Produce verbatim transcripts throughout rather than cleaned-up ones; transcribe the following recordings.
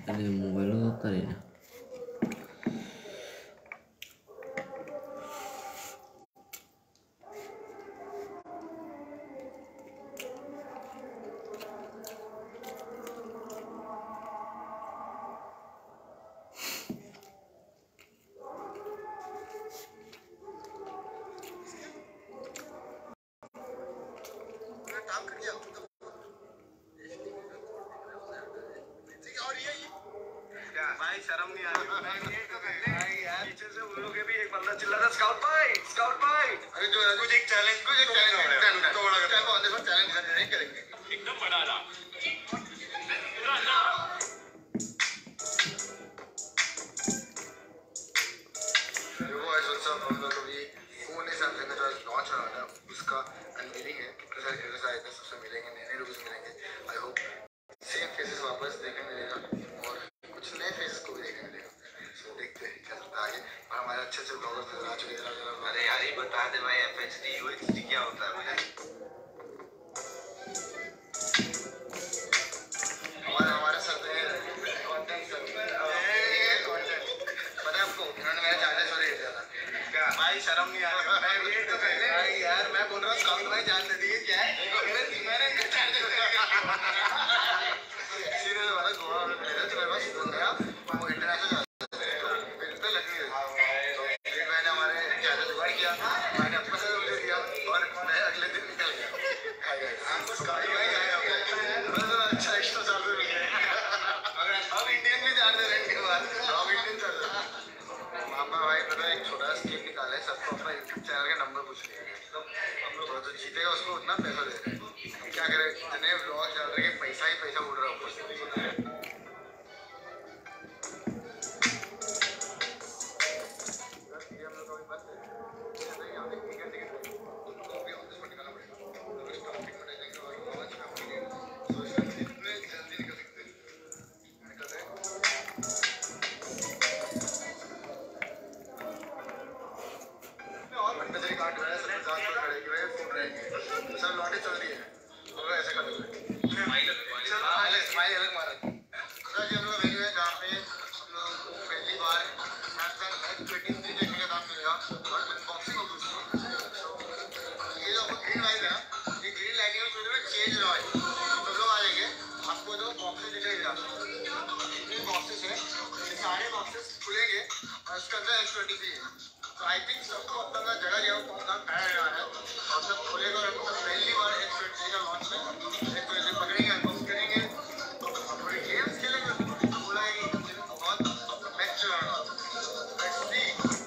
अरे मोबाइल में तो करे ना भाई शर्म नहीं आ रही यार पीछे से उन लोग के भी एक बंदा चिल्ला रहा स्काउट भाई स्काउट भाई अरे जो कुछ एक चैलेंज कुछ एक चैलेंज तो बड़ा करता है बंदे पर चैलेंज नहीं करेंगे एकदम बड़ा रहा देखो ऐसा सब हम लोग अभी फोन है सैमसंग का जो लॉन्च होने वाला है उसका अनवीलिंग है कितने सारे फेसेस आए थे सबसे मिलेंगे नए नए लोग मिलेंगे आई होप सेम फेसेस वापस देखने मिलेगा और कुछ नए फेसेस को भी देखने मिलेगा सो देखते हैं क्या होता है आगे और हमारे अच्छे अच्छे ब्लॉगर्स नजर आ चुके हैं। अरे यार ये बता दे भाई F H D U H D क्या होता है भाई हमारे हमारे सर पे कंटेंट सर पे कंटेंट पता है आपको इन्होंने मेरा चार्जर चोरी कर दिया था क्या भाई शर्म नहीं आ रही मैं ये तो पहले भाई यार मैं बोल रहा हूँ स्काउट भाई जान दे दिए क्या है मैंने इनका चार्जर सीरियस वाला गोवा में मेरा तो मेरे पास फोन गया वो इंटरनेशनल बिल पे लगी है तो फिर मैंने हमारे चार्जर जुगाड़ किया मैंने अपने से मुझे दिया और मैं अगले दिन निकल गया आपको स्काउट भाई आया बस अच्छा एक्स्ट्रा चार्जर मिल गया अब इंडियन भी चार्जर है इनके पास अब इंडियन चार्जर मामा भाई पता एक छोटा स्कीम निकाला है सबको अपना यूट्यूब चैनल का नंबर पूछ लिया तो हम लोग जो जीतेगा उसको उतना पैसा दे रहे हैं क्या करें इतने व्लॉग चल रहे हैं पैसा ही पैसा उड़ रहा है ऊपर से सब लौटे चल रही है और ऐसे कर दो स्माइल अलग मारा सर जब लोग वेन्यू है जहाँ पे हम लोग पहली बार सैमसंग एच ट्वेंटी थ्री देखने का काम मिलेगा और अनबॉक्सिंग होगी उसकी ये जो आपको ग्रीन लाइट है ना ये ग्रीन लाइट में थोड़ी चेंज रहा है तो लोग आ जाएंगे आपको जो बॉक्सेस दिखेगा जितने बॉक्सेस है ये सारे बॉक्सेस खुलेंगे और उसके अंदर एच ट्वेंटी थ्री है तो आई थिंक सबको अपना अपना जगह दिया कौन कौन खाया गया है और सब खुलेगा और हम पहली बार एच ट्वेंटी का लॉन्च में एच ट्वेंटी पकड़ेंगे अनबॉक्स करेंगे और थोड़ी गेम्स खेलेंगे तो बोला है कि बहुत बेस्ट चलाना लेट्स सी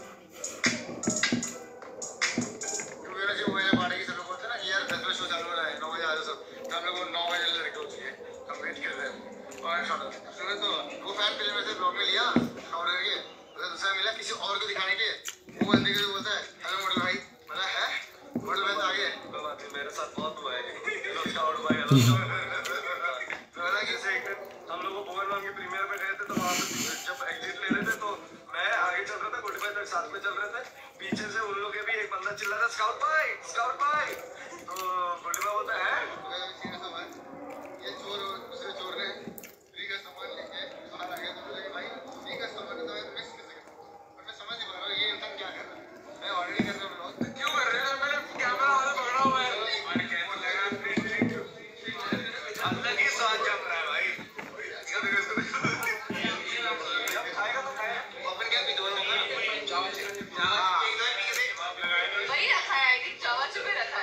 क्योंकि वैसे वो मेरे पार्टी के सब लोग बोलते हैं ना कि यार दस बजे शो चालू हो रहा है नौ बजे आ जाओ सब तो हम लोग को नौ बजे लड़के हो चुके हैं हम वेट कर रहे हैं और सुनो तो वो फैन पेज में से ब्लॉग में लिया और करके दूसरा मिला किसी और को दिखाने के वो बंदे को बोलता है हेलो मॉडल भाई बोला है मॉडल भाई आ गए तो बात मेरे साथ बहुत हुआ है हेलो स्काउट भाई हेलो तो वाला कैसे एक दिन हम लोग वो भगवान के प्रीमियर पे गए थे तो वहां पे जब एग्जिट ले रहे थे तो मैं आगे चल रहा था गोटी भाई तक साथ में चल रहे थे पीछे से उन लोग के भी एक बंदा चिल्ला रहा स्काउट भाई स्काउट भाई तो गोटी भाई बोलता है ये चोर दूसरे चोर ने फ्री का सामान लेके बाहर आ गया तो बोले भाई फ्री का सामान तो मिस समझ नहीं पा रहा ये इंसान क्या कर रहा है मैं ऑलरेडी कर रहा हूँ क्यों कर रहे हो मैंने कैमरा वाला पकड़ा हुआ है और कैमरा लगा अंदर ही स्वाद जम रहा है भाई जब खाएगा तो खाएगा अपन क्या पीते हो चावल चावल भाई रखा है कि चावल चुपे रखा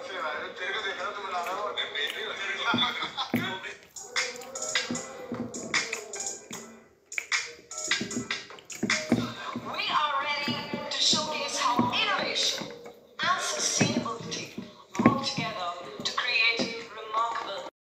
से तेरे को देखा तो मैं ला रहा हूँ